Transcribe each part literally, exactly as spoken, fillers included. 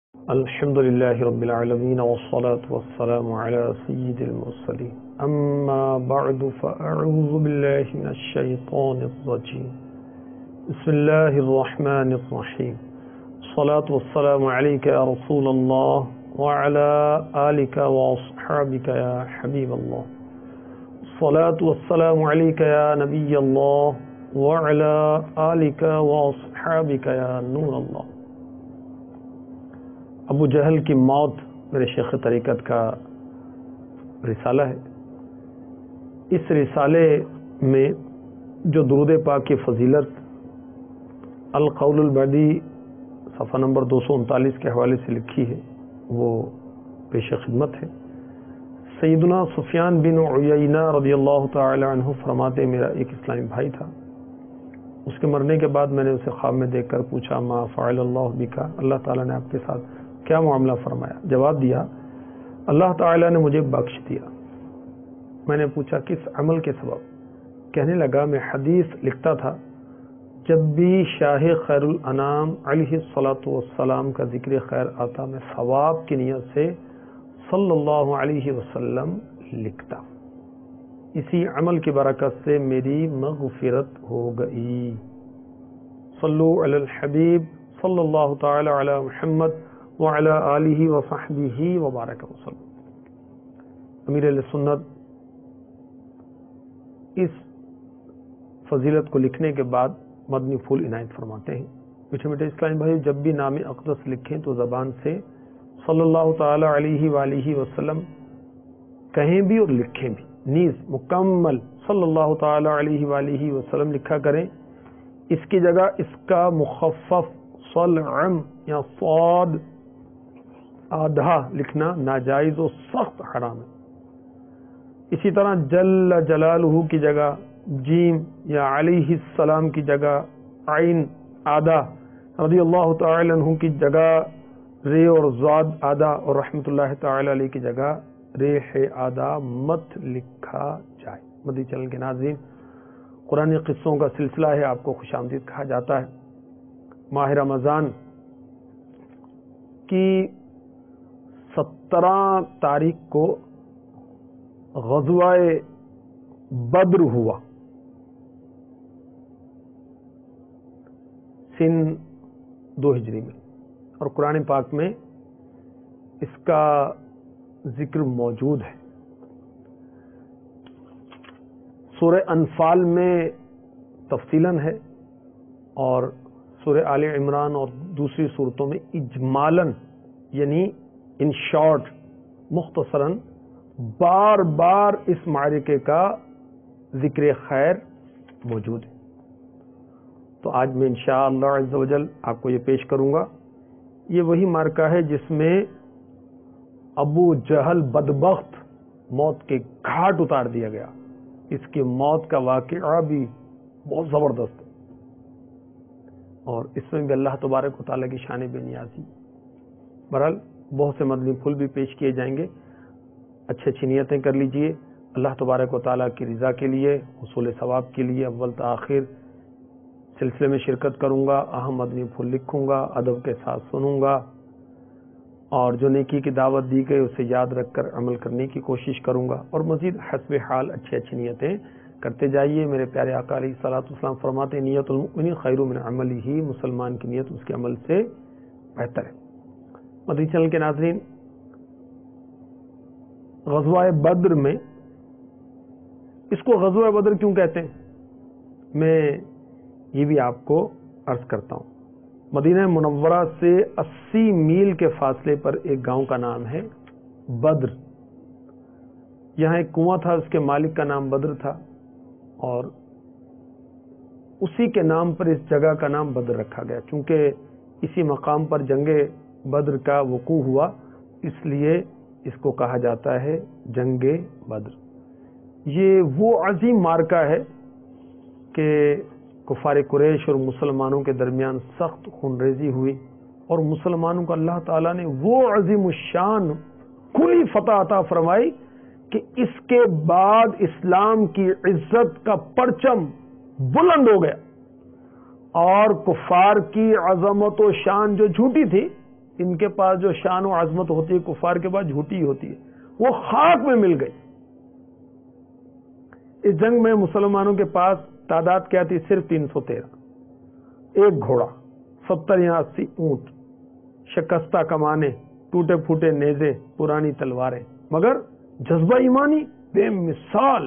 الحمد لله رب العالمين والصلاة والسلام على سيد المرسلين أما بعد فأعوذ بالله من الشيطان الرجيم بسم الله الرحمن الرحيم الصلاة والسلام عليك يا رسول الله وعلى آلك وأصحابك يا حبيب الله الصلاة والسلام عليك يا نبي الله وعلى آلك وأصحابك يا نور الله. ابو جہل کی موت میرے شیخ طریقت کا رسالہ ہے. اس رسالے میں جو درود پاک کی فضیلت القول البدی صفحہ نمبر دو سو انتالیس کے حوالے سے لکھی ہے وہ پیش خدمت ہے. سیدنا سفیان بن عیینہ رضی اللہ تعالی عنہ فرماتے میرا ایک اسلامی بھائی تھا. اس کے مرنے کے بعد میں نے اسے خواب میں دیکھ کر پوچھا ما فعل اللہ بک، اللہ تعالیٰ نے آپ کے ساتھ کیا معاملہ فرمایا؟ جواب دیا اللہ تعالیٰ نے مجھے بخش دیا. میں نے پوچھا کس عمل کے سبب؟ کہنے لگا میں حدیث لکھتا تھا جب بھی شاہ خیر الانام علیہ الصلاۃ والسلام کا ذکر خیر آتا میں ثواب کی نیت سے صلی اللہ علیہ وسلم لکھتا. اسی عمل کی برکت سے میری مغفرت ہو گئی. صلو علی الحبیب صلی اللہ تعالی علی محمد وعلی آلہ وصحبہ وبارک وسلم. امیر اہل سنت اس فضیلت کو لکھنے کے بعد مدنی پھول عنایت فرماتے ہیں. میٹھے میٹھے اسلامی بھائی، جب بھی نام اقدس لکھیں تو زبان سے صلی اللہ تعالی علیہ وآلہ وسلم کہیں بھی اور لکھیں بھی، نیز مکمل صلی اللہ تعالی علیہ وآلہ وسلم لکھا کریں. اس کی جگہ اس کا مخفف صلعم یا صاد آدھا لکھنا ناجائز و سخت حرام ہے. اسی طرح جل جلالہ کی جگہ جیم یا علیہ السلام کی جگہ عین آدھا، رضی اللہ تعالی عنہ کی جگہ رے اور زاد آدھا، اور رحمت اللہ تعالی علیہ کی جگہ ریح آدھا مت لکھا جائے. مدی چینل کے ناظرین، قرآن قصوں کا سلسلہ ہے، آپ کو خوش آمدید کہا جاتا ہے. ماہ رمضان کی سترہ تاریخ کو غزوہ بدر ہوا. سن دو ہجری میں، اور قرآن پاک میں اس کا ذکر موجود ہے. سورہ انفال میں تفصیلاً ہے، اور سورہ آل عمران اور دوسری صورتوں میں اجمالاً یعنی ان شارٹ مختصراً بار بار اس معرکے کا ذکر خیر موجود ہے. تو آج میں انشاءاللہ عز و جل آپ کو یہ پیش کروں گا. یہ وہی معرکہ ہے جس میں ابو جہل بدبخت موت کے گھاٹ اتار دیا گیا. اس کی موت کا واقعہ بھی بہت زبردست ہے، اور اس میں بھی اللہ تبارک و تعالیٰ کی شان بے نیازی. بہرحال بہت سے مدنی پھول بھی پیش کیے جائیں گے. اچھی اچھی نیتیں کر لیجئے اللہ تبارک و تعالیٰ کی رضا کے لیے، حصول ثواب کے لیے. اول تا آخر سلسلے میں شرکت کروں گا، اہم مدنی پھول لکھوں گا، ادب کے ساتھ سنوں گا، اور جو نیکی کی دعوت دی گئی اسے یاد رکھ کر عمل کرنے کی کوشش کروں گا. اور مزید حسب حال اچھی اچھی نیتیں کرتے جائیے. میرے پیارے آقا علیہ الصلوۃ والسلام فرماتے ہیں نیت المؤمن خیر من عملہ، مسلمان کی نیت اس کے عمل سے بہتر ہے. مدنی چینل کے ناظرین، غزوہ بدر میں، اس کو غزوہ بدر کیوں کہتے ہیں میں یہ بھی آپ کو عرض کرتا ہوں. مدینہ منورہ سے اسی میل کے فاصلے پر ایک گاؤں کا نام ہے بدر. یہاں ایک کنواں تھا، اس کے مالک کا نام بدر تھا، اور اسی کے نام پر اس جگہ کا نام بدر رکھا گیا. چونکہ اسی مقام پر جنگ بدر کا وقوع ہوا، اس لیے اس کو کہا جاتا ہے جنگ بدر. یہ وہ عظیم معرکہ ہے کہ کفار قریش اور مسلمانوں کے درمیان سخت خونریزی ہوئی، اور مسلمانوں کو اللہ تعالیٰ نے وہ عظیم الشان کھلی فتح عطا فرمائی کہ اس کے بعد اسلام کی عزت کا پرچم بلند ہو گیا، اور کفار کی عظمت و شان جو جھوٹی تھی ان کے پاس جو شان و عظمت ہوتی ہے کفار کے پاس جھوٹی ہوتی ہے، وہ خاک میں مل گئی۔ اس جنگ میں مسلمانوں کے پاس تعداد کیا تھی؟ صرف تین سو تیرہ، ایک گھوڑا، ستر یا اسی اونٹ، شکستہ کمانے، ٹوٹے پھوٹے نیزے، پرانی تلواریں، مگر جذبہ ایمانی بے مثال۔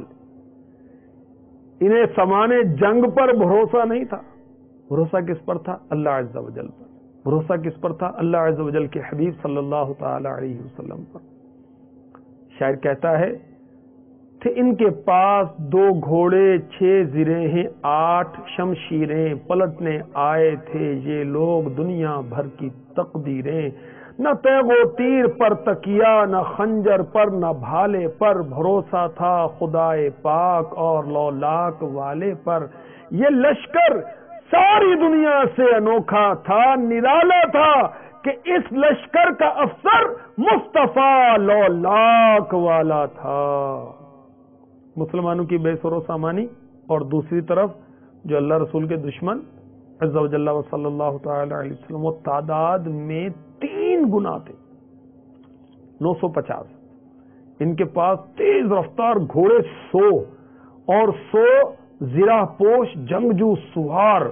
انہیں سمانے جنگ پر بھروسہ نہیں تھا، بھروسہ کس پر تھا؟ اللہ عز و جل پر۔ بھروسہ کس پر تھا؟ اللہ عز و جل کے حبیب صلی اللہ تعالی علیہ وسلم پر۔ شاعر کہتا ہے تھے ان کے پاس دو گھوڑے، چھ زریں ہیں، آٹھ شمشیریں، پلٹنے آئے تھے یہ لوگ دنیا بھر کی تقدیریں۔ نہ تیغ و تیر پر تکیا، نہ خنجر پر، نہ بھالے پر، بھروسہ تھا خدائے پاک اور لولاک والے پر۔ یہ لشکر ساری دنیا سے انوکھا تھا، نرالا تھا کہ اس لشکر کا افسر مصطفیٰ لولاک والا تھا۔ مسلمانوں کی بے سر و سامانی، اور دوسری طرف جو اللہ رسول کے دشمن عز و جل و صلی اللہ تعالی علیہ وسلم، وہ تعداد میں تین گنا تھے، نو سو پچاس۔ ان کے پاس تیز رفتار گھوڑے سو، اور سو زرہ پوش جنگجو سوار،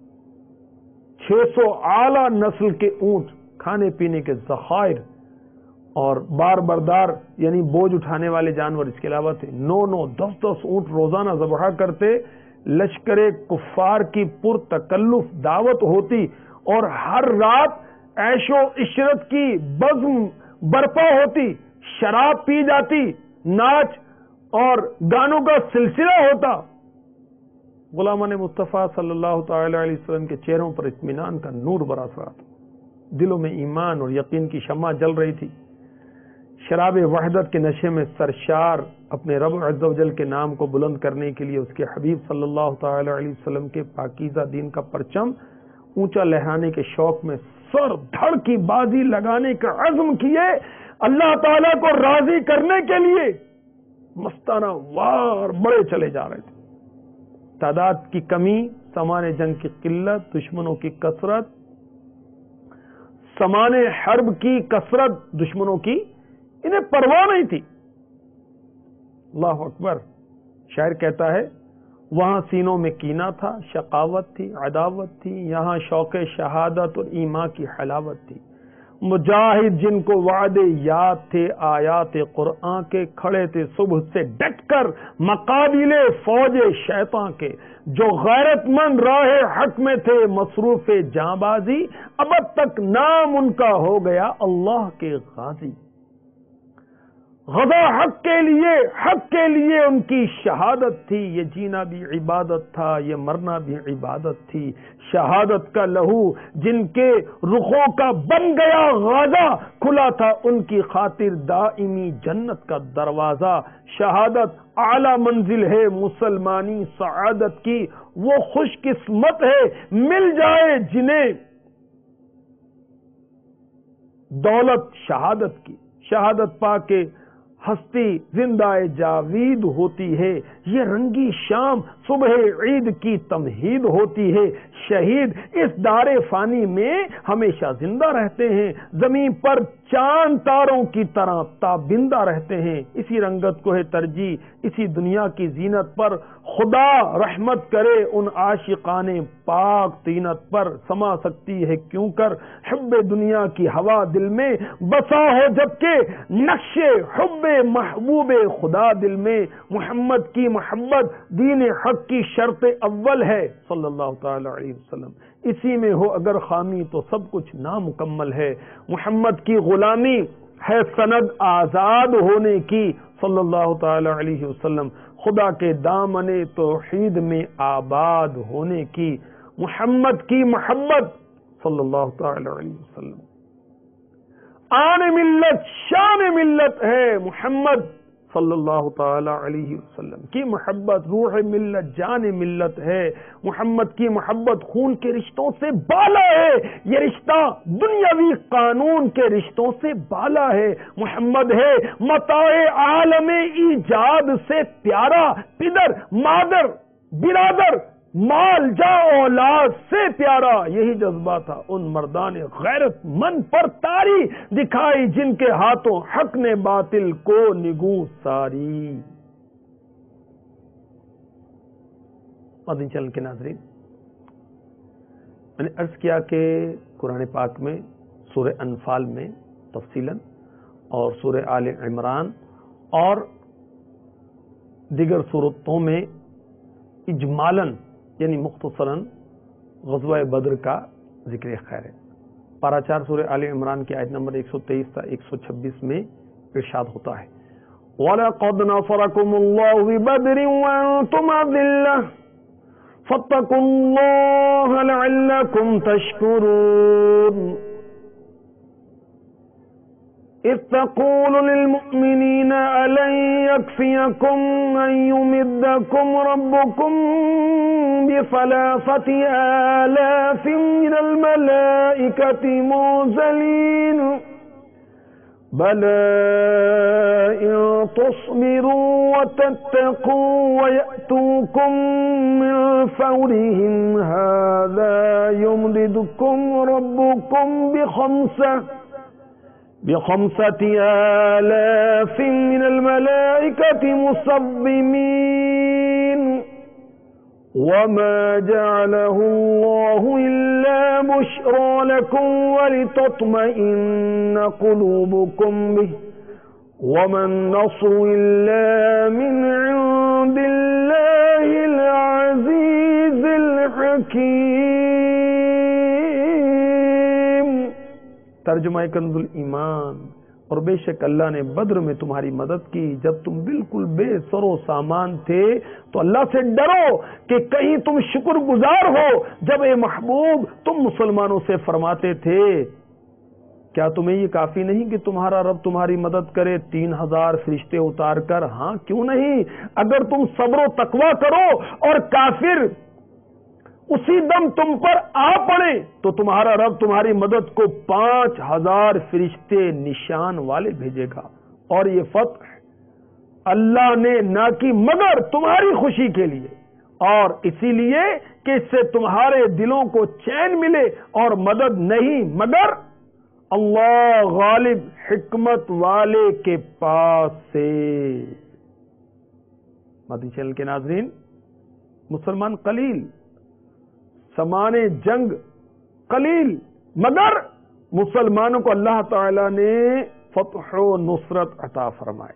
چھ سو اعلی نسل کے اونٹ، کھانے پینے کے ذخائر، اور بار بردار یعنی بوجھ اٹھانے والے جانور اس کے علاوہ تھے۔ نو نو دس دس اونٹ روزانہ ذبح کرتے۔ لشکر کفار کی پر تکلف دعوت ہوتی، اور ہر رات عیش و عشرت کی بزم برپا ہوتی، شراب پی جاتی، ناچ اور گانوں کا سلسلہ ہوتا۔ غلامان مصطفیٰ صلی اللہ تعالی علیہ وسلم کے چہروں پر اطمینان کا نور برس رہا تھا، دلوں میں ایمان اور یقین کی شمع جل رہی تھی۔ شراب وحدت کے نشے میں سرشار اپنے رب عز و جل کے نام کو بلند کرنے کے لیے اس کے حبیب صلی اللہ تعالی علیہ وسلم کے پاکیزہ دین کا پرچم اونچا لہرانے کے شوق میں سر دھڑ کی بازی لگانے کا عزم کیے، اللہ تعالیٰ کو راضی کرنے کے لیے مستانہ وار بڑے چلے جا رہے تھے۔ تعداد کی کمی، سامان جنگ کی قلت، دشمنوں کی کثرت، سامان حرب کی کثرت، دشمنوں کی انہیں پرواہ نہیں تھی۔ اللہ اکبر۔ شاعر کہتا ہے وہاں سینوں میں کینہ تھا، شقاوت تھی، عداوت تھی، یہاں شوق شہادت اور ایمان کی حلاوت تھی۔ مجاہد جن کو وعدے یاد تھے آیات قرآن کے، کھڑے تھے صبح سے ڈٹ کر مقابلے فوج شیطان کے، جو غیرت مند راہ حق میں تھے مصروف جاں بازی، اب تک نام ان کا ہو گیا اللہ کے غازی۔ غزہ حق کے لیے، حق کے لیے ان کی شہادت تھی، یہ جینا بھی عبادت تھا، یہ مرنا بھی عبادت تھی۔ شہادت کا لہو جن کے رخوں کا بن گیا غازہ، کھلا تھا ان کی خاطر دائمی جنت کا دروازہ۔ شہادت اعلی منزل ہے مسلمانی سعادت کی، وہ خوش قسمت ہے مل جائے جنہیں دولت شہادت کی۔ شہادت پا کے ہستی زندہ جاوید ہوتی ہے، یہ رنگی شام صبح عید کی تمہید ہوتی ہے۔ شہید اس دار فانی میں ہمیشہ زندہ رہتے ہیں، زمین پر چاند تاروں کی طرح تابندہ رہتے ہیں۔ اسی رنگت کو ہے ترجیح اسی دنیا کی زینت پر، خدا رحمت کرے ان عاشقان پاک طینت پر۔ سما سکتی ہے کیوں کر حب دنیا کی ہوا دل میں، بسا ہو جبکہ نقش حب محبوب خدا دل میں۔ محمد کی محبت دین حق کی شرط اول ہے صلی اللہ تعالی علیہ وسلم، اسی میں ہو اگر خامی تو سب کچھ نامکمل ہے۔ محمد کی غلامی ہے سند آزاد ہونے کی صلی اللہ تعالی علیہ وسلم، خدا کے دامن توحید میں آباد ہونے کی۔ محمد کی محبت صلی اللہ تعالی علیہ وسلم آن ملت شان ملت ہے۔ محمد صلی اللہ تعالی علیہ وسلم کی محبت روح ملت جان ملت ہے۔ محمد کی محبت خون کے رشتوں سے بالا ہے، یہ رشتہ دنیاوی قانون کے رشتوں سے بالا ہے۔ محمد ہے متاع عالم ایجاد سے پیارا، پدر مادر برادر مال جا اولاد سے پیارا یہی جذبہ تھا ان مردان غیرت من پر تاری دکھائی جن کے ہاتھوں حق نے باطل کو نگو ساری۔ مدنی چینل کے ناظرین، میں نے عرض کیا کہ قرآن پاک میں سورہ انفال میں تفصیلاً اور سورہ آل عمران اور دیگر صورتوں میں اجمالاً یعنی مختصراً غزوہ بدر کا ذکر خیر ہے۔ پارہ چار سورہ آل عمران کی آیت نمبر ایک سو تیئیس تا ایک سو چھبیس میں ارشاد ہوتا ہے وَلَقَدْ نَصَرَكُمُ اللَّهُ بِبَدْرٍ وَأَنْتُمْ أَذِلَّةٌ فَاتَّقُوا اللَّهَ لَعَلَّكُمْ تَشْكُرُونَ إِذْ تَقُولُ لِلْمُؤْمِنِينَ أَلَنْ يَكْفِيَكُمْ أَنْ يُمِدَّكُمْ رَبُّكُمْ بِثَلَاثَةِ آلَافٍ مِنَ الْمَلَائِكَةِ مُنزَلِينَ بَلَىٰ إِن تُصْبِرُوا وَتَتَّقُوا وَيَأْتُوكُم مِّن فَوْرِهِمْ هَٰذَا يُمْدِدْكُمْ رَبُّكُمْ بِخَمْسَةٍ بخمسة آلاف من الملائكة مصومين وما جعله الله إلا بشرى لكم ولتطمئن قلوبكم به وما النصر إلا من عند الله العزيز الحكيم۔ ترجمہ کنز الایمان، اور بے شک اللہ نے بدر میں تمہاری مدد کی جب تم بالکل بے سر و سامان تھے، تو اللہ سے ڈرو کہ کہیں تم شکر گزار ہو جب اے محبوب تم مسلمانوں سے فرماتے تھے کیا تمہیں یہ کافی نہیں کہ تمہارا رب تمہاری مدد کرے تین ہزار فرشتے اتار کر؟ ہاں کیوں نہیں، اگر تم صبر و تقوی کرو اور کافر اسی دم تم پر آ پڑے تو تمہارا رب تمہاری مدد کو پانچ ہزار فرشتے نشان والے بھیجے گا، اور یہ فتح اللہ نے نہ کی مگر تمہاری خوشی کے لیے، اور اسی لیے کہ اس سے تمہارے دلوں کو چین ملے، اور مدد نہیں مگر اللہ غالب حکمت والے کے پاس سے۔ مدنی چینل کے ناظرین، مسلمان قلیل، سامان جنگ قلیل، مگر مسلمانوں کو اللہ تعالی نے فتح و نصرت عطا فرمائے،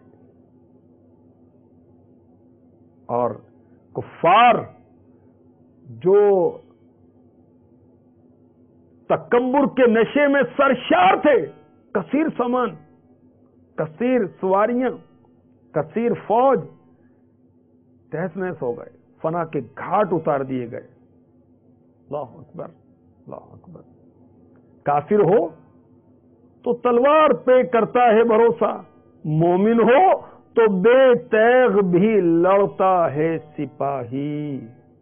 اور کفار جو تکبر کے نشے میں سرشار تھے، کثیر سامان، کثیر سواریاں، کثیر فوج، تہس نہس ہو گئے، فنا کے گھاٹ اتار دیے گئے۔ اللہ اکبر، اللہ اکبر۔ کافر ہو تو تلوار پہ کرتا ہے بھروسہ، مومن ہو تو بے تیغ بھی لڑتا ہے سپاہی۔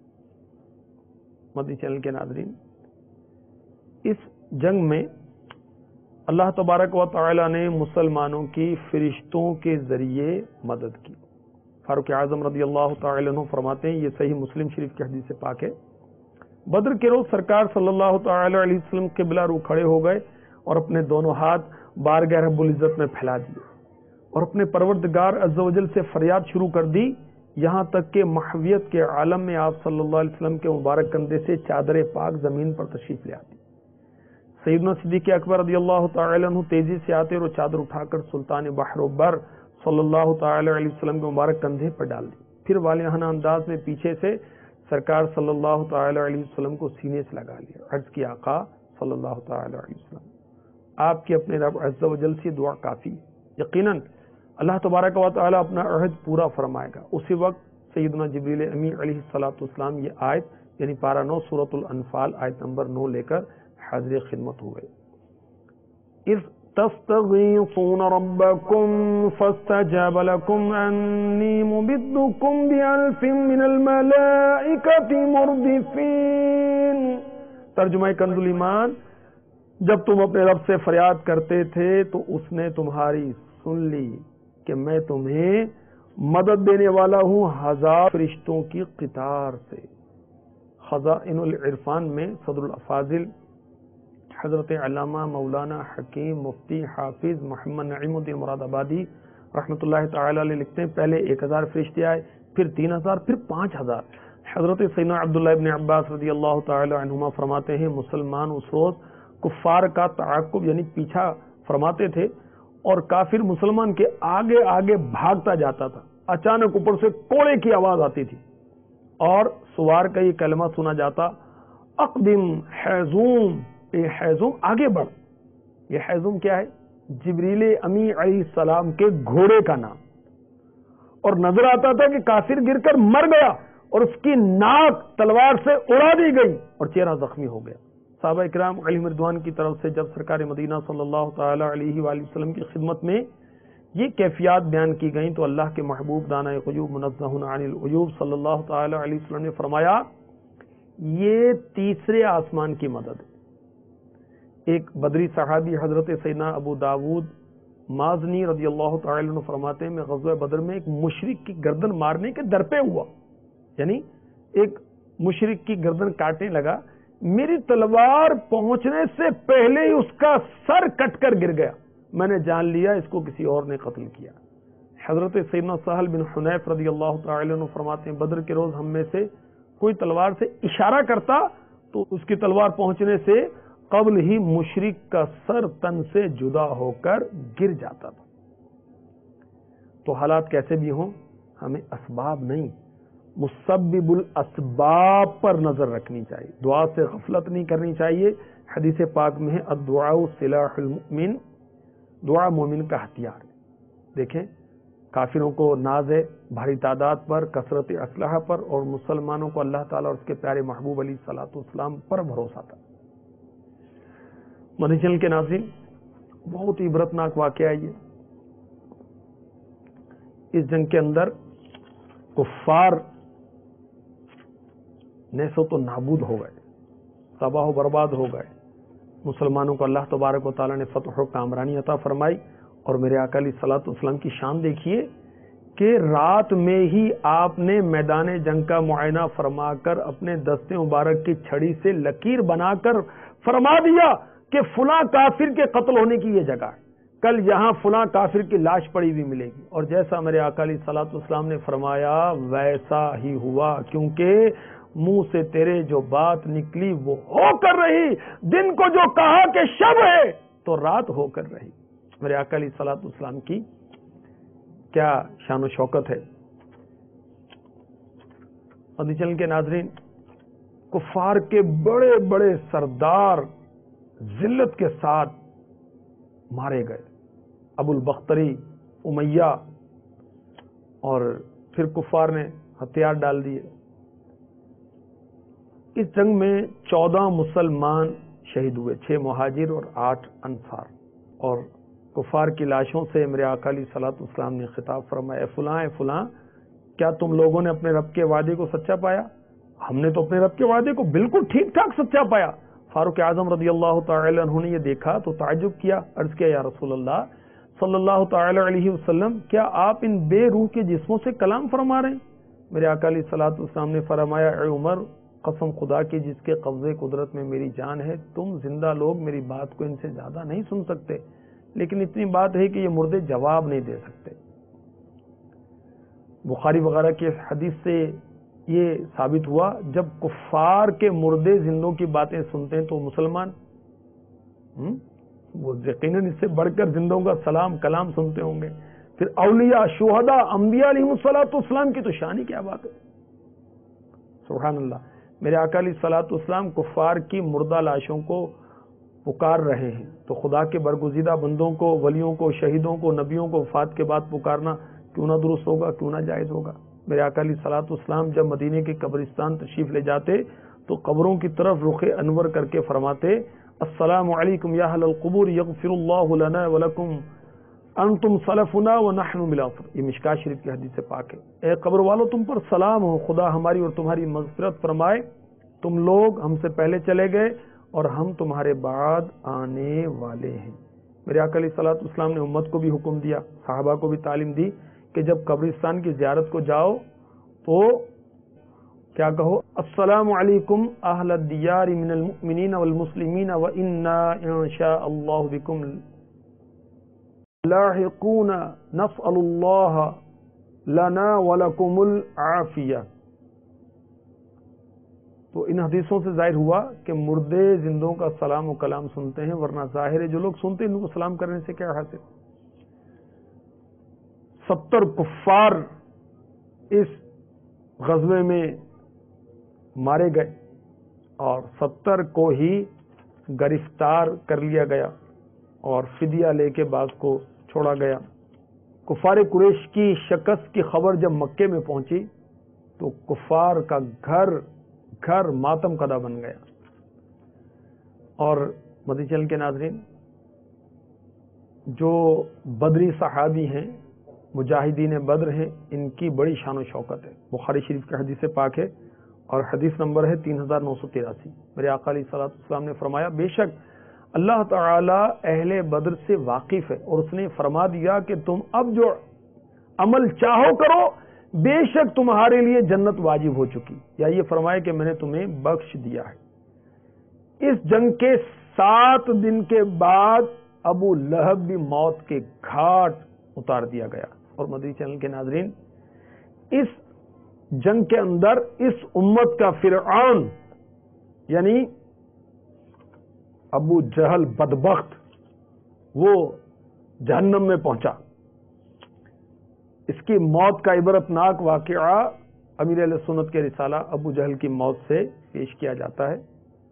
مدنی چینل کے ناظرین، اس جنگ میں اللہ تبارک و تعالی نے مسلمانوں کی فرشتوں کے ذریعے مدد کی۔ فاروق اعظم رضی اللہ تعالی عنہ فرماتے ہیں، یہ صحیح مسلم شریف کی حدیث پاک ہے، بدر کے روز سرکار صلی اللہ تعالی علیہ وسلم قبلہ رو کھڑے ہو گئے اور اپنے دونوں ہاتھ بارگاہ رب العزت میں پھیلا دیے اور اپنے پروردگار عز و جل سے فریاد شروع کر دی، یہاں تک کہ محویت کے عالم میں آپ صلی اللہ علیہ وسلم کے مبارک کندھے سے چادر پاک زمین پر تشریف لے آتی۔ سیدنا صدیق اکبر رضی اللہ تعالی عنہ تیزی سے آتے اور وہ چادر اٹھا کر سلطان بحر و بر صلی اللہ تعالی علیہ وسلم کے مبارک کندھے پر ڈال دی، پھر والہانہ انداز میں پیچھے سے سرکار صلی اللہ تعالی علیہ وسلم کو سینے سے لگا لیا، عرض کی آقا صلی اللہ تعالی علیہ وسلم آپ کی اپنے رب عز و جل سے دعا کافی، یقیناً اللہ تبارک و تعالی اپنا عہد پورا فرمائے گا۔ اسی وقت سیدنا جبریل امی علیہ الصلوۃ والسلام یہ آیت یعنی پارہ نو سورۃ الانفال آیت نمبر نو لے کر حاضر خدمت ہوئے۔ اذ تستغیثون ربکم فاستجاب لکم انی ممدکم بألف من الملائکۃ مردفین۔ ترجمہ کنز الایمان، جب تم اپنے رب سے فریاد کرتے تھے تو اس نے تمہاری سن لی کہ میں تمہیں مدد دینے والا ہوں ہزار فرشتوں کی قطار سے۔ خزائن العرفان میں صدر الافاضل حضرت علامہ مولانا حکیم مفتی حافظ محمد نعیم الدین مراد آبادی رحمۃ اللہ تعالی علیہ لکھتے ہیں پہلے ایک ہزار فرشتے آئے، پھر تین ہزار، پھر پانچ ہزار۔ حضرت سیدنا عبداللہ ابن عباس رضی اللہ تعالی عنہما فرماتے ہیں مسلمان اس روز کفار کا تعاقب یعنی پیچھا فرماتے تھے اور کافر مسلمان کے آگے آگے بھاگتا جاتا تھا، اچانک اوپر سے کوڑے کی آواز آتی تھی اور سوار کا یہ کلمہ سنا جاتا، اقدم حیزوم، اے حیزوم آگے بڑھ۔ یہ حیزوم کیا ہے؟ جبریل امی علیہ السلام کے گھوڑے کا نام، اور نظر آتا تھا کہ کافر گر کر مر گیا اور اس کی ناک تلوار سے اڑا دی گئی اور چہرہ زخمی ہو گیا۔ صحابہ اکرام علیہم رضوان کی طرف سے جب سرکار مدینہ صلی اللہ تعالی علیہ وآلہ وسلم کی خدمت میں یہ کیفیات بیان کی گئیں تو اللہ کے محبوب دانہ غیوب منزہ عن العیوب صلی اللہ تعالی علیہ وسلم نے فرمایا یہ تیسرے آسمان کی مدد ہے۔ ایک بدری صحابی حضرت سیدنا ابو داود مازنی رضی اللہ تعالی عنہ فرماتے ہیں میں غزوہ بدر میں ایک مشرک کی گردن مارنے کے در پہ ہوا، یعنی ایک مشرک کی گردن کاٹنے لگا، میری تلوار پہنچنے سے پہلے ہی اس کا سر کٹ کر گر گیا، میں نے جان لیا اس کو کسی اور نے قتل کیا۔ حضرت سیدنا سہل بن حنیف رضی اللہ تعالی عنہ فرماتے ہیں بدر کے روز ہم میں سے کوئی تلوار سے اشارہ کرتا تو اس کی تلوار پہنچنے سے قبل ہی مشرک کا سر تن سے جدا ہو کر گر جاتا تھا۔ تو حالات کیسے بھی ہوں ہمیں اسباب نہیں مسبب الاسباب پر نظر رکھنی چاہیے، دعا سے غفلت نہیں کرنی چاہیے۔ حدیث پاک میں ہے الدعاء سلاح المؤمن، دعا مومن کا ہتھیار ہے۔ دیکھیں کافروں کو ناز ہے بھاری تعداد پر، کثرت اسلحہ پر، اور مسلمانوں کو اللہ تعالیٰ اور اس کے پیارے محبوب علیہ الصلوۃ والسلام پر بھروسہ تھا۔ مدنی چینل کے ناظرین بہت عبرتناک واقعہ ہے یہ۔ اس جنگ کے اندر کفار نیست و نابود ہو گئے، تباہ و برباد ہو گئے۔ مسلمانوں کو اللہ تبارک و تعالیٰ نے فتح و کامرانی عطا فرمائی، اور میرے آقا علیہ الصلوۃ والسلام کی شان دیکھیے کہ رات میں ہی آپ نے میدان جنگ کا معائنہ فرما کر اپنے دست مبارک کی چھڑی سے لکیر بنا کر فرما دیا کہ فلاں کافر کے قتل ہونے کی یہ جگہ ہے، کل یہاں فلاں کافر کی لاش پڑی ہوئی ملے گی، اور جیسا میرے آقا علیہ الصلوۃ والسلام نے فرمایا ویسا ہی ہوا، کیونکہ منہ سے تیرے جو بات نکلی وہ ہو کر رہی، دن کو جو کہا کہ شب ہے تو رات ہو کر رہی۔ میرے آقا علیہ الصلوۃ والسلام کی کیا شان و شوکت ہے۔ مدنی چینل کے ناظرین کفار کے بڑے بڑے سردار ذلت کے ساتھ مارے گئے، ابو البختری، امیہ، اور پھر کفار نے ہتھیار ڈال دیے۔ اس جنگ میں چودہ مسلمان شہید ہوئے، چھ مہاجر اور آٹھ انصار، اور کفار کی لاشوں سے میرے آقا علیہ الصلوۃ والسلام نے خطاب فرمایا اے فلاں اے فلاں کیا تم لوگوں نے اپنے رب کے وعدے کو سچا پایا؟ ہم نے تو اپنے رب کے وعدے کو بالکل ٹھیک ٹھاک سچا پایا۔ فاروق اعظم رضی اللہ تعالی عنہ نے یہ دیکھا تو تعجب کیا، عرض کیا یا رسول اللہ صلی اللہ تعالی علیہ وسلم کیا آپ ان بے روح کے جسموں سے کلام فرما رہے ہیں؟ میرے آقا علیہ الصلوۃ والسلام نے فرمایا اے عمر قسم خدا کی جس کے قبضے قدرت میں میری جان ہے، تم زندہ لوگ میری بات کو ان سے زیادہ نہیں سن سکتے، لیکن اتنی بات ہے کہ یہ مردے جواب نہیں دے سکتے۔ بخاری وغیرہ کی حدیث سے یہ ثابت ہوا جب کفار کے مردے زندوں کی باتیں سنتے ہیں تو مسلمان وہ یقیناً اس سے بڑھ کر زندوں کا سلام کلام سنتے ہوں گے۔ پھر اولیاء، شہداء، انبیاء علیہ الصلوۃ والسلام کی تو شان ہی کیا بات ہے، سبحان اللہ۔ میرے آقا علیہ الصلوۃ والسلام کفار کی مردہ لاشوں کو پکار رہے ہیں، تو خدا کے برگزیدہ بندوں کو، ولیوں کو، شہیدوں کو، نبیوں کو وفات کے بعد پکارنا کیوں نہ درست ہوگا، کیوں نہ جائز ہوگا۔ میرے آقا علیہ الصلوۃ والسلام جب مدینے کے قبرستان تشریف لے جاتے تو قبروں کی طرف رخ انور کر کے فرماتے السلام علیکم یا اہل القبور یغفر اللہ لنا ولکم انتم سلفنا ونحن بالاخر۔ یہ مشکاۃ شریف کی حدیث پاک ہے۔ اے قبر والو تم پر سلام ہو، خدا ہماری اور تمہاری مغفرت فرمائے، تم لوگ ہم سے پہلے چلے گئے اور ہم تمہارے بعد آنے والے ہیں۔ میرے آقا علیہ الصلوۃ والسلام نے امت کو بھی حکم دیا، صحابہ کو بھی تعلیم دی کہ جب قبرستان کی زیارت کو جاؤ تو کیا کہو؟ السلام علیکم اہل الدیار من المؤمنین والمسلمین وانا ان شاء اللہ بکم لاحقون نسأل اللہ لنا ولکم العافیہ۔ تو ان حدیثوں سے ظاہر ہوا کہ مردے زندوں کا سلام و کلام سنتے ہیں، ورنہ ظاہر ہے جو لوگ سنتے ہیں ان کو سلام کرنے سے کیا حاصل۔ ستر کفار اس غزوے میں مارے گئے اور ستر کو ہی گرفتار کر لیا گیا اور فدیہ لے کے بعض کو چھوڑا گیا۔ کفار قریش کی شکست کی خبر جب مکے میں پہنچی تو کفار کا گھر گھر ماتم کدا بن گیا۔ اور مدنی چینل کے ناظرین، جو بدری صحابی ہیں، مجاہدین بدر ہیں، ان کی بڑی شان و شوکت ہے۔ بخاری شریف کی حدیث پاک ہے اور حدیث نمبر ہے تین ہزار نو سو تراسی۔ میرے آقا علیہ الصلوۃ والسلام نے فرمایا، بے شک اللہ تعالی اہل بدر سے واقف ہے اور اس نے فرما دیا کہ تم اب جو عمل چاہو کرو، بے شک تمہارے لیے جنت واجب ہو چکی، یا یہ فرمایا کہ میں نے تمہیں بخش دیا ہے۔ اس جنگ کے سات دن کے بعد ابو لہب بھی موت کے گھاٹ اتار دیا گیا۔ اور مدنی چینل کے ناظرین، اس جنگ کے اندر اس امت کا فرعون یعنی ابو جہل بدبخت وہ جہنم میں پہنچا۔ اس کی موت کا عبرتناک واقعہ امیر اہل سنت کے رسالہ ابو جہل کی موت سے پیش کیا جاتا ہے۔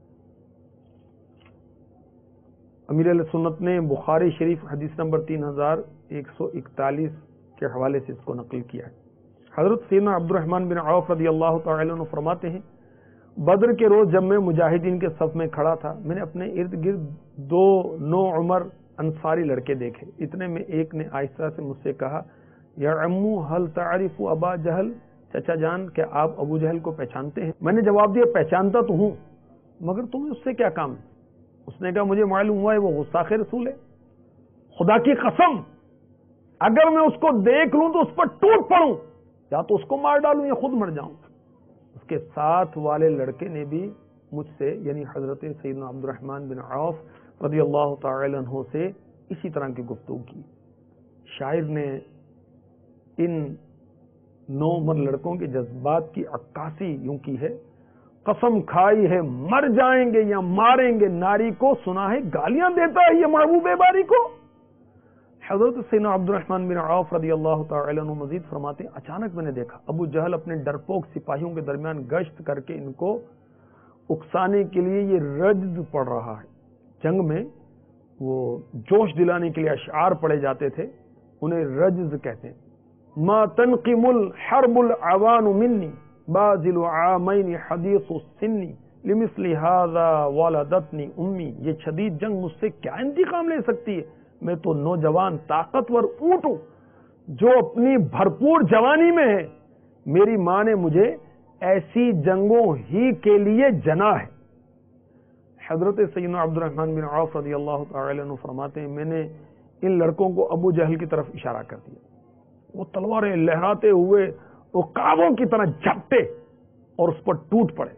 امیر اہل سنت نے بخاری شریف حدیث نمبر تین ہزار ایک سو اکتالیس کے حوالے سے اس کو نقل کیا ہے۔ حضرت سیدنا عبد الرحمن بن عوف رضی اللہ تعالی عنہ فرماتے ہیں، بدر کے روز جب میں مجاہدین کے صف میں کھڑا تھا، میں نے اپنے ارد گرد دو نو عمر انصاری لڑکے دیکھے۔ اتنے میں ایک نے آہستہ سے مجھ سے کہا، یا عمو حل تعرف ابا جہل، چچا جان کیا آپ ابو جہل کو پہچانتے ہیں؟ میں نے جواب دیا، پہچانتا تو ہوں، مگر تمہیں اس سے کیا کام ہے؟ اس نے کہا، مجھے معلوم ہوا ہے وہ گستاخ رسول ہے، خدا کی قسم اگر میں اس کو دیکھ لوں تو اس پر ٹوٹ پڑوں، یا تو اس کو مار ڈالوں یا خود مر جاؤں۔ اس کے ساتھ والے لڑکے نے بھی مجھ سے یعنی حضرت سیدنا عبد الرحمن بن عوف رضی اللہ تعالی عنہ سے اسی طرح کی گفتگو کی۔ شاعر نے ان نو عمر لڑکوں کے جذبات کی عکاسی یوں کی ہے، قسم کھائی ہے مر جائیں گے یا ماریں گے ناری کو، سنا ہے گالیاں دیتا ہے یہ محبوب باری کو۔ حضرت سیدنا عبد الرحمن بن عوف رضی اللہ تعالی عنہ مزید فرماتے ہیں، اچانک میں نے دیکھا ابو جہل اپنے ڈرپوک سپاہیوں کے درمیان گشت کر کے ان کو اکسانے کے لیے یہ رجز پڑھ رہا ہے۔ جنگ میں وہ جوش دلانے کے لیے اشعار پڑھے جاتے تھے، انہیں رجز کہتے ہیں۔ ما تنقم الحرب العوان منی بازل عامین حدیث السنی لمثل هذا والدتنی امی، یہ شدید جنگ مجھ سے کیا انتقام لے سکتی ہے؟ میں تو نوجوان طاقتور اونٹ ہوں جو اپنی بھرپور جوانی میں ہے، میری ماں نے مجھے ایسی جنگوں ہی کے لیے جنا ہے۔ حضرت سیدنا عبد الرحمن بن عوف رضی اللہ تعالی عنہ فرماتے ہیں، میں نے ان لڑکوں کو ابو جہل کی طرف اشارہ کر دیا، وہ تلواریں لہراتے ہوئے عقابوں کی طرح جھپٹے اور اس پر ٹوٹ پڑے۔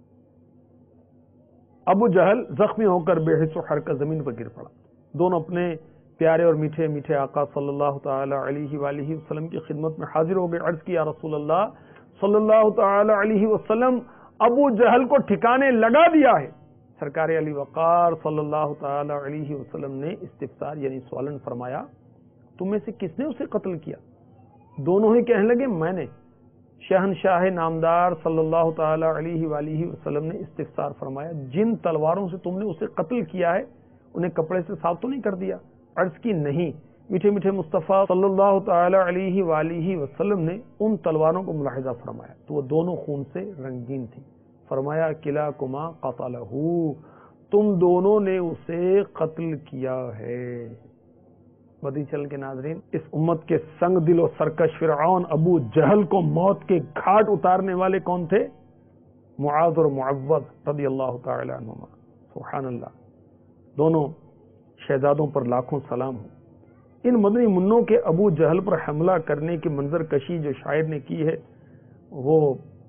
ابو جہل زخمی ہو کر بے حس و حرکت زمین پر گر پڑا۔ دونوں اپنے پیارے اور میٹھے میٹھے آقا صلی اللہ تعالی علیہ وآلہ وسلم کی خدمت میں حاضر ہو گئے۔ عرض کیا، یا رسول اللہ صلی اللہ تعالی علیہ وسلم، ابو جہل کو ٹھکانے لگا دیا ہے۔ سرکار علی وقار صلی اللہ تعالی علیہ وسلم نے استفسار یعنی سوالن فرمایا، تم میں سے کس نے اسے قتل کیا؟ دونوں ہی کہنے لگے، میں نے۔ شہنشاہ نامدار صلی اللہ تعالی علیہ وآلہ وسلم نے استفسار فرمایا، جن تلواروں سے تم نے اسے قتل کیا ہے انہیں کپڑے سے صاف تو نہیں کر دیا؟ عرض کی، نہیں۔ میٹھے میٹھے مصطفیٰ صلی اللہ تعالی علیہ وآلہ وسلم نے ان تلواروں کو ملاحظہ فرمایا تو وہ دونوں خون سے رنگین تھی۔ فرمایا، کلاکما قتلہ، تم دونوں نے اسے قتل کیا ہے۔ مدنی چینل کے ناظرین، اس امت کے سنگ دل و سرکش فرعون ابو جہل کو موت کے گھاٹ اتارنے والے کون تھے؟ معاذ اور معوذ رضی اللہ تعالی عنہما۔ سبحان اللہ، دونوں شہزادوں پر لاکھوں سلام ہو۔ ان مدنی منوں کے ابو جہل پر حملہ کرنے کی منظر کشی جو شاعر نے کی ہے وہ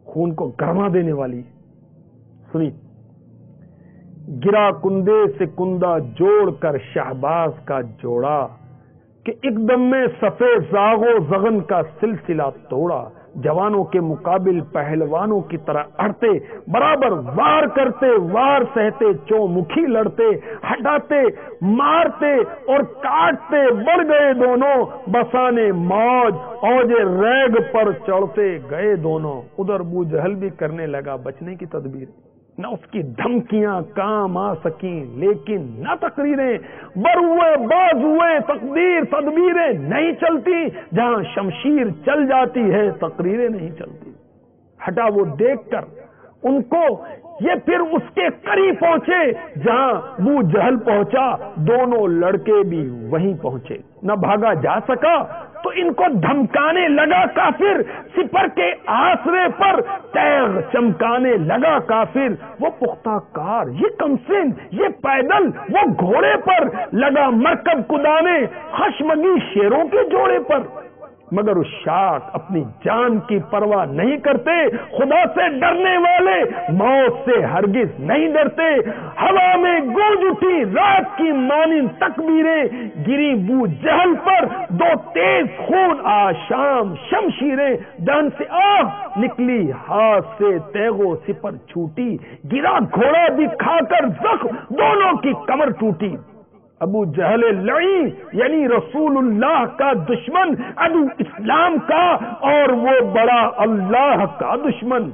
خون کو گرما دینے والی. سنی. گرا کندے سے کندہ جوڑ کر شہباز کا جوڑا کہ ایک دم میں صفے زاغ و زغن کا سلسلہ توڑا. جوانوں کے مقابل پہلوانوں کی طرح اڑتے، برابر وار کرتے، وار سہتے، چو مکھی لڑتے، ہٹاتے، مارتے اور کاٹتے بڑھ گئے دونوں. بسانے موج اوج ریگ پر چڑھتے گئے دونوں. ادھر ابو جہل بھی کرنے لگا بچنے کی تدبیر. نہ اس کی دھمکیاں کام آ سکیں لیکن نہ تقریریں. بر ہوئے باز ہوئے تقدیر تدبیریں نہیں چلتی. جہاں شمشیر چل جاتی ہے تقریریں نہیں چلتی. ہٹا وہ دیکھ کر ان کو. یہ پھر اس کے قریب پہنچے جہاں ابو جہل پہنچا. دونوں لڑکے بھی وہیں پہنچے. نہ بھاگا جا سکا تو ان کو دھمکانے لگا کافر. سپر کے آسرے پر تیغ چمکانے لگا کافر. وہ پختہ کار، یہ کمسن، یہ پیدل، وہ گھوڑے پر لگا مرکب کدانے خشمگی شیروں کے جوڑے پر. مگر اس شاک اپنی جان کی پرواہ نہیں کرتے. خدا سے ڈرنے والے موت سے ہرگز نہیں ڈرتے. ہوا میں گونج اٹھی رات کی مانند تکبیریں. گری ابو جہل پر دو تیز خون آشام شمشیریں. دہن سے آہ نکلی ہاتھ سے تیغ و سپر چھوٹی. گرا گھوڑا دکھا کر زخم دونوں کی کمر ٹوٹی. ابو جہل لعین یعنی رسول اللہ کا دشمن، عدو اسلام کا، اور وہ بڑا اللہ کا دشمن.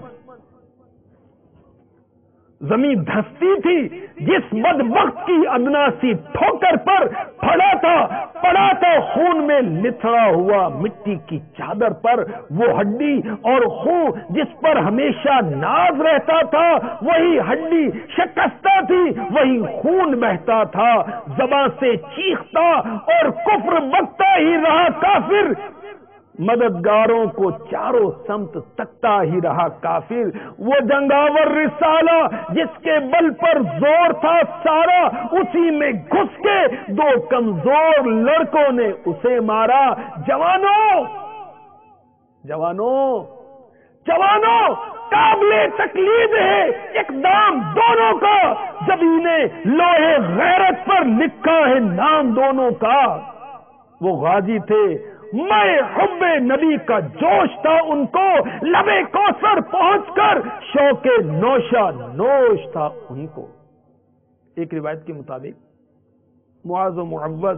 زمین دھستی تھی جس بدبخت کی ادنا سی ٹھوکر پر پڑا تھا پڑا تھا خون میں لتھڑا ہوا مٹی کی چادر پر. وہ ہڈی اور خون جس پر ہمیشہ ناز رہتا تھا وہی ہڈی شکستہ تھی، وہی خون بہتا تھا. زباں سے چیختا اور کفر بکتا ہی رہا کافر. مددگاروں کو چاروں سمت تکتا ہی رہا کافر. وہ جنگاور رسالہ جس کے بل پر زور تھا سارا، اسی میں گھس کے دو کمزور لڑکوں نے اسے مارا. جوانوں جوانوں جوانوں قابل تقلید ہے اقدام دونوں کا. زبینے لوہے غیرت پر لکھا ہے نام دونوں کا. وہ غازی تھے، میں حب نبی کا جوش تھا ان کو. لبے کوثر پہنچ کر شوق نوشا نوش تھا ان کو. ایک روایت کے مطابق معاذ و معوذ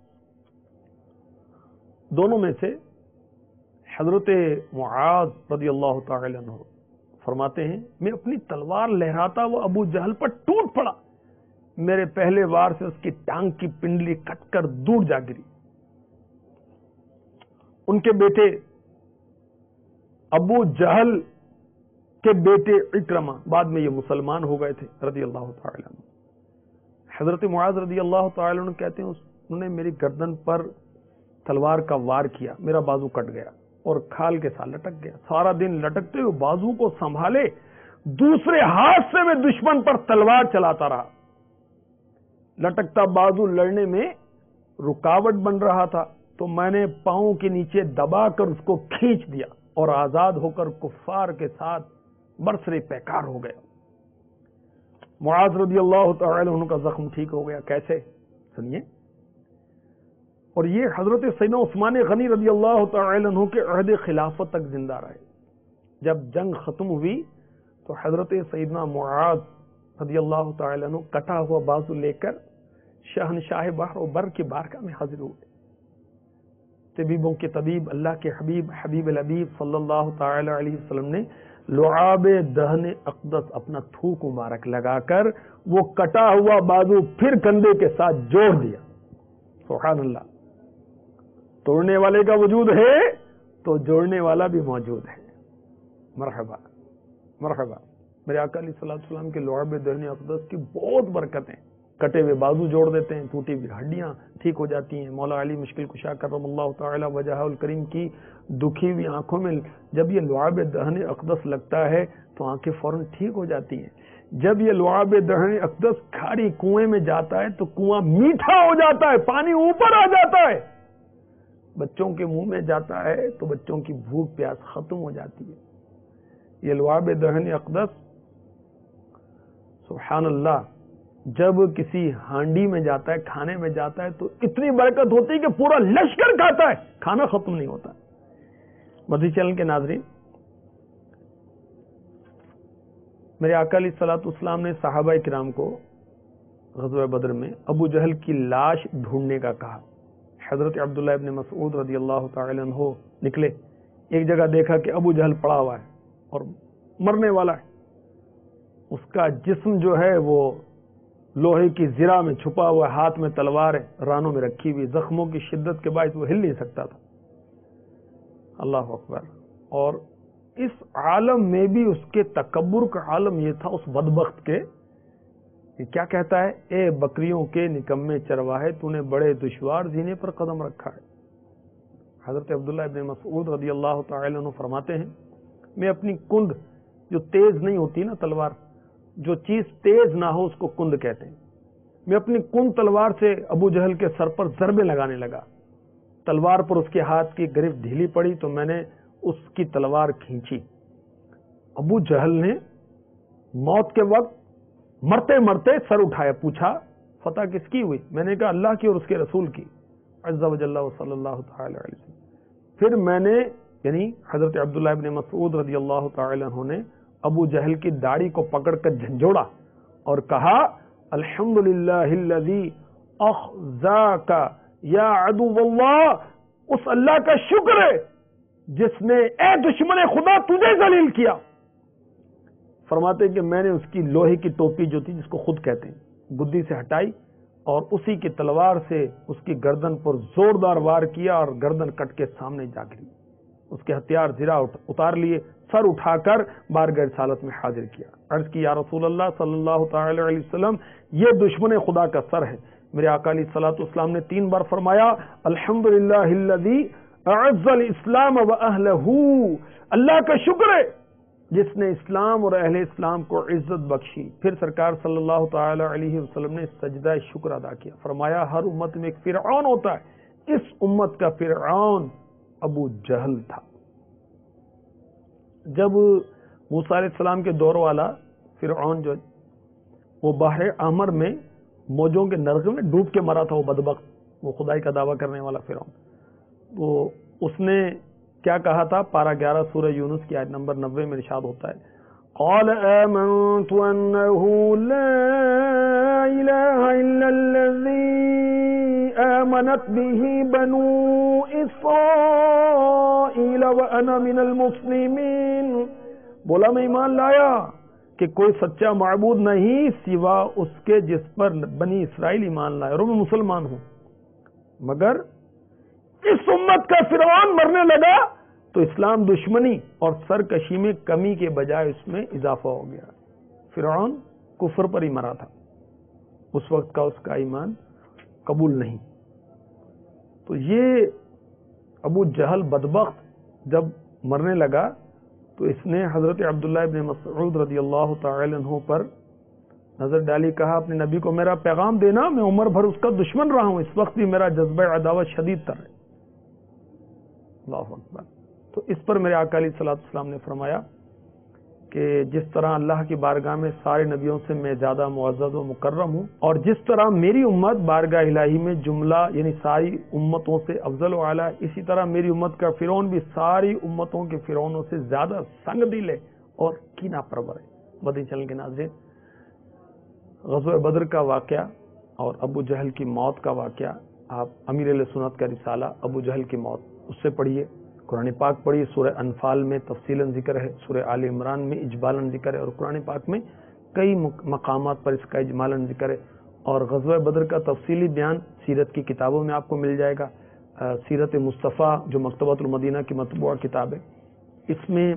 دونوں میں سے حضرت معاذ رضی اللہ تعالی عنہ فرماتے ہیں میں اپنی تلوار لہراتا وہ ابو جہل پر ٹوٹ پڑا. میرے پہلے وار سے اس کی ٹانگ کی پنڈلی کٹ کر دور جا گری. ان کے بیٹے ابو جہل کے بیٹے اکرمہ بعد میں یہ مسلمان ہو گئے تھے رضی اللہ تعالی عنہ. حضرت معاذ رضی اللہ تعالی عنہ کہتے ہیں انہوں نے میری گردن پر تلوار کا وار کیا، میرا بازو کٹ گیا اور کھال کے ساتھ لٹک گیا. سارا دن لٹکتے ہوئے بازو کو سنبھالے دوسرے ہاتھ سے میں دشمن پر تلوار چلاتا رہا. لٹکتا بازو لڑنے میں رکاوٹ بن رہا تھا تو میں نے پاؤں کے نیچے دبا کر اس کو کھینچ دیا اور آزاد ہو کر کفار کے ساتھ برسر پیکار ہو گیا. معاذ رضی اللہ تعالی عنہ کا زخم ٹھیک ہو گیا. کیسے؟ سنیے. اور یہ حضرت سیدنا عثمان غنی رضی اللہ تعالی عنہ کے عہد خلافت تک زندہ رہے. جب جنگ ختم ہوئی تو حضرت سیدنا معاذ رضی اللہ تعالی عنہ کٹا ہوا بازو لے کر شہنشاہ بحر و بر کی بارگاہ میں حاضر ہوئے. طبیبوں کے طبیب اللہ کے حبیب حبیب الحبیب صلی اللہ تعالی علیہ وسلم نے لعاب دہن اقدس اپنا تھوک مبارک لگا کر وہ کٹا ہوا بازو پھر کندھے کے ساتھ جوڑ دیا. سبحان اللہ. توڑنے والے کا وجود ہے تو جوڑنے والا بھی موجود ہے. مرحبا مرحبا. میرے آقا علیہ الصلوۃ والسلام کے لعاب دہن اقدس کی بہت برکتیں. کٹے ہوئے بازو جوڑ دیتے ہیں، ٹوٹی ہوئی ہڈیاں ٹھیک ہو جاتی ہیں. مولا علی مشکل کشا کرم اللہ تعالی وجہ الکریم کی دکھی ہوئی آنکھوں میں جب یہ لعاب دہن اقدس لگتا ہے تو آنکھیں فوراً ٹھیک ہو جاتی ہیں. جب یہ لعاب دہن اقدس کھاری کنویں میں جاتا ہے تو کنواں میٹھا ہو جاتا ہے، پانی اوپر آ جاتا ہے. بچوں کے منہ میں جاتا ہے تو بچوں کی بھوک پیاس ختم ہو جاتی ہے. یہ لعاب دہن اقدس سبحان اللہ جب کسی ہانڈی میں جاتا ہے، کھانے میں جاتا ہے تو اتنی برکت ہوتی ہے کہ پورا لشکر کھاتا ہے، کھانا ختم نہیں ہوتا۔ مدنی چینل کے ناظرین، میرے آقا علیہ الصلوۃ والسلام نے صحابہ کرام کو غزوہ بدر میں ابو جہل کی لاش ڈھونڈنے کا کہا۔ حضرت عبداللہ ابن مسعود رضی اللہ تعالی عنہ نکلے، ایک جگہ دیکھا کہ ابو جہل پڑا ہوا ہے اور مرنے والا ہے، اس کا جسم جو ہے وہ لوہے کی زرہ میں چھپا ہوا، ہاتھ میں تلوار ہے، رانوں میں رکھی ہوئی، زخموں کی شدت کے باعث وہ ہل نہیں سکتا تھا۔ اللہ اکبر۔ اور اس عالم میں بھی اس کے تکبر کا عالم یہ تھا اس بدبخت کے کہ کیا کہتا ہے، اے بکریوں کے نکمے چرواہے، تو نے بڑے دشوار زینے پر قدم رکھا ہے۔ حضرت عبداللہ ابن مسعود رضی اللہ تعالی عنہ فرماتے ہیں، میں اپنی کند جو تیز نہیں ہوتی نا تلوار، جو چیز تیز نہ ہو اس کو کند کہتے ہیں، میں اپنی کند تلوار سے ابو جہل کے سر پر ضربیں لگانے لگا۔ تلوار پر اس کے ہاتھ کی گرفت ڈھیلی پڑی تو میں نے اس کی تلوار کھینچی۔ ابو جہل نے موت کے وقت مرتے مرتے سر اٹھایا، پوچھا فتح کس کی ہوئی؟ میں نے کہا اللہ کی اور اس کے رسول کی عز و جل صلی اللہ تعالی علیہ وسلم۔ پھر میں نے یعنی حضرت عبداللہ ابن مسعود رضی اللہ تعالی عنہ نے ابو جہل کی داڑھی کو پکڑ کر جھنجھوڑا اور کہا الحمدللہ الذی اخزاک یا عدو اللہ، اس اللہ کا شکر ہے جس نے اے دشمن خدا تجھے ذلیل کیا۔ فرماتے ہیں کہ میں نے اس کی لوہے کی ٹوپی جو تھی، جس کو خود کہتے ہیں، گدی سے ہٹائی اور اسی کی تلوار سے اس کی گردن پر زوردار وار کیا اور گردن کٹ کے سامنے جا گری۔ اس کے ہتھیار زرہ اتار لیے، سر اٹھا کر بارگاہ رسالت میں حاضر کیا، عرض کی یا رسول اللہ صلی اللہ تعالی علیہ وسلم، یہ دشمن خدا کا سر ہے۔ میرے آقا علیہ الصلوۃ والسلام نے تین بار فرمایا الحمدللہ الذی اعز الاسلام واہلہ، اللہ کا شکر ہے جس نے اسلام اور اہل اسلام کو عزت بخشی۔ پھر سرکار صلی اللہ تعالی علیہ وسلم نے سجدہ شکر ادا کیا، فرمایا ہر امت میں ایک فرعون ہوتا ہے، اس امت کا فرعون ابو جہل تھا۔ جب موسیٰ علیہ السلام کے دور والا فرعون جو وہ بحر احمر میں موجوں کے نرغے میں ڈوب کے مرا تھا، وہ بدبخت، وہ خدائی کا دعویٰ کرنے والا فرعون، تو اس نے کیا کہا تھا؟ پارہ گیارہ سورہ یونس کی آیت نمبر نوے میں ارشاد ہوتا ہے قال آمنت انه لا الہ الا الذی آمنت به بنو اسرائیل وانا من المسلمین، بولا میں ایمان لایا کہ کوئی سچا معبود نہیں سوا اس کے جس پر بنی اسرائیل ایمان لائے، اور میں مسلمان ہوں۔ مگر اس امت کا فرعون مرنے لگا تو اسلام دشمنی اور سرکشی میں کمی کے بجائے اس میں اضافہ ہو گیا۔ فرعون کفر پر ہی مرا تھا، اس وقت کا اس کا ایمان قبول نہیں۔ تو یہ ابو جہل بدبخت جب مرنے لگا تو اس نے حضرت عبداللہ ابن مسعود رضی اللہ تعالی عنہ پر نظر ڈالی، کہا اپنے نبی کو میرا پیغام دینا، میں عمر بھر اس کا دشمن رہا ہوں، اس وقت بھی میرا جذبہ عداوت شدید تر ہے۔ اللہ اکبر۔ تو اس پر میرے آقا علیہ الصلوۃ والسلام نے فرمایا کہ جس طرح اللہ کی بارگاہ میں سارے نبیوں سے میں زیادہ معزز و مکرم ہوں، اور جس طرح میری امت بارگاہ الہی میں جملہ یعنی ساری امتوں سے افضل و اعلیٰ، اسی طرح میری امت کا فرعون بھی ساری امتوں کے فرعونوں سے زیادہ سنگ دل ہے اور کینہ پرور ہے۔ مدنی چینل کے ناظرین، غزوہ بدر کا واقعہ اور ابو جہل کی موت کا واقعہ آپ امیر اہل سنت کا رسالہ ابو جہل کی موت اس سے پڑھیے، قرآن پاک پڑھیے، سورہ انفال میں تفصیلاً ذکر ہے، سورہ آل عمران میں اجمالاً ذکر ہے، اور قرآن پاک میں کئی مقامات پر اس کا اجمالاً ذکر ہے، اور غزوہ بدر کا تفصیلی بیان سیرت کی کتابوں میں آپ کو مل جائے گا۔ سیرت مصطفیٰ جو مکتبۃ المدینہ کی مطبوعہ کتاب ہے، اس میں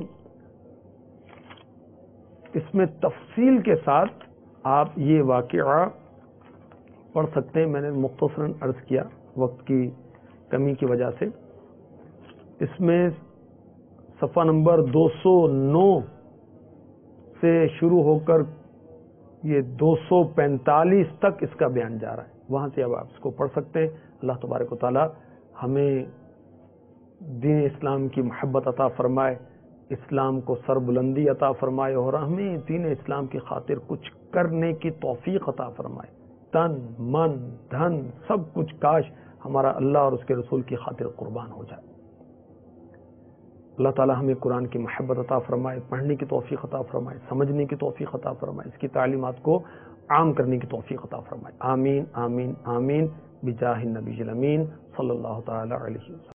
اس میں تفصیل کے ساتھ آپ یہ واقعہ پڑھ سکتے ہیں۔ میں نے مختصراً عرض کیا وقت کی کمی کی وجہ سے۔ اس میں صفحہ نمبر دو سو نو سے شروع ہو کر یہ دو سو پینتالیس تک اس کا بیان جا رہا ہے، وہاں سے اب آپ اس کو پڑھ سکتے ہیں۔ اللہ تبارک و تعالی ہمیں دین اسلام کی محبت عطا فرمائے، اسلام کو سر بلندی عطا فرمائے اور ہمیں دین اسلام کی خاطر کچھ کرنے کی توفیق عطا فرمائے. تن من دھن سب کچھ کاش ہمارا اللہ اور اس کے رسول کی خاطر قربان ہو جائے. اللہ تعالی ہمیں قرآن کی محبت عطا فرمائے، پڑھنے کی توفیق عطا فرمائے، سمجھنے کی توفیق عطا فرمائے، اس کی تعلیمات کو عام کرنے کی توفیق عطا فرمائے. آمین آمین آمین بجاہ النبی الامین صلی اللہ تعالی علیہ وسلم.